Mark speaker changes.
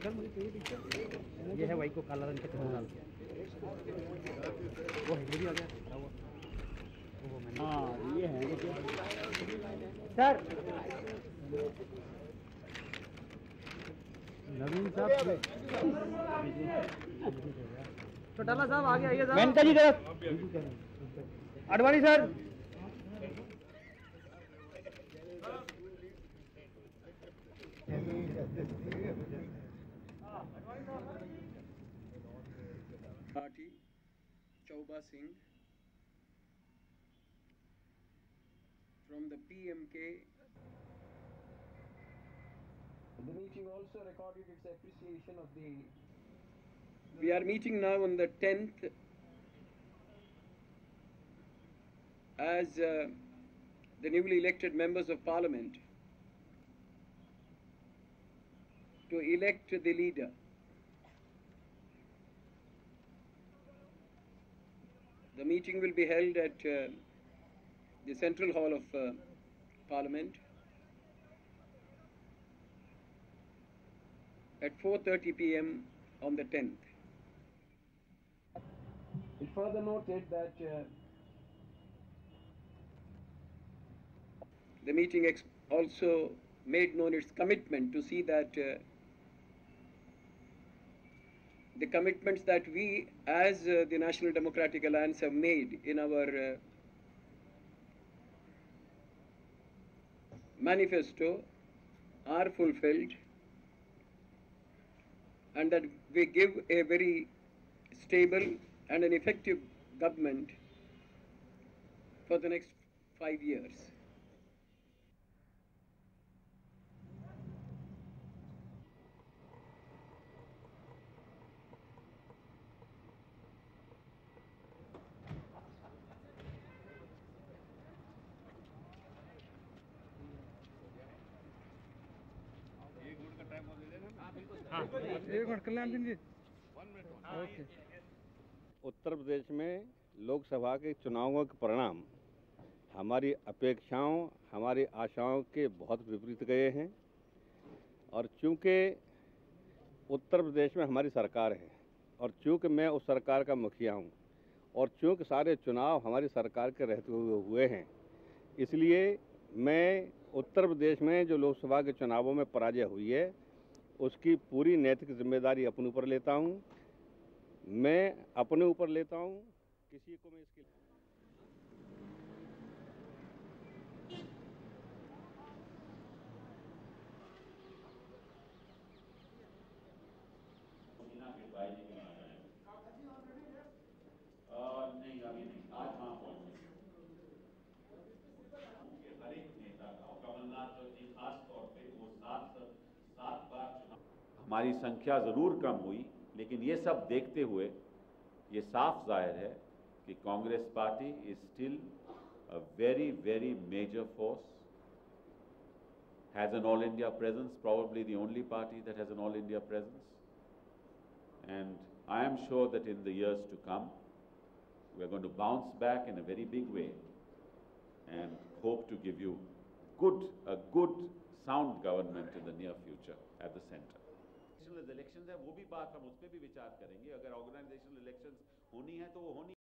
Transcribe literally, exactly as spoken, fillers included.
Speaker 1: Sir मुझे चाहिए picture. ये है भाई को काला रंग के कपड़े डाल के। वो है ये भी आ गया खड़ा हुआ। वो मैंने हाँ ये है सर नवीन साहब चौटाला साहब आ गया। ये मेनका जी तरफ Advani sir.
Speaker 2: Party, Chauba Singh from the P M K.
Speaker 3: The meeting also recorded its appreciation of the...
Speaker 2: We are meeting now on the tenth as uh, the newly elected members of Parliament to elect the leader. The meeting will be held at uh, the Central Hall of uh, Parliament at four thirty p m on the tenth.
Speaker 3: It further noted that uh,
Speaker 2: the meeting ex also made known its commitment to see that uh, the commitments that we as uh, the National Democratic Alliance have made in our uh, manifesto are fulfilled, and that we give a very stable and an effective government for the next five years.
Speaker 1: एक minute Kalyan Singh ji. Okay.
Speaker 4: Uttar Pradesh में लोकसभा के चुनावों के परिणाम हमारी अपेक्षाओं हमारी आशाओं के बहुत विपरीत गए हैं, और चूंकि उत्तर प्रदेश में हमारी सरकार है और चूंकि मैं उस सरकार का मुखिया हूं और चूंकि सारे चुनाव हमारी सरकार के रहते हुए हुए हैं, इसलिए मैं उत्तर प्रदेश में जो लोकसभा के चुनावों में पराजय हुई है उसकी पूरी नैतिक जिम्मेदारी अपने ऊपर लेता हूं। मैं अपने ऊपर लेता हूं, किसी को मैं इसके
Speaker 5: नहीं अभी नहीं, आज वहां पहुंचे हर एक नेता का, कमलनाथ जी खास तौर पे वो सात सात बार चुनाव। हमारी संख्या जरूर कम हुई, लेकिन ये सब देखते हुए ये साफ जाहिर है कि Congress party is still a very very major force, has an all India presence, probably the only party that has an all India presence, and I am sure that in the years to come we are going to bounce back in a very big way and hope to give you good a good sound government in the near future at the center. Elections है, वो भी बात हम उस पर भी विचार करेंगे। अगर ऑर्गेनाइजेशनल इलेक्शंस होनी है तो वो होनी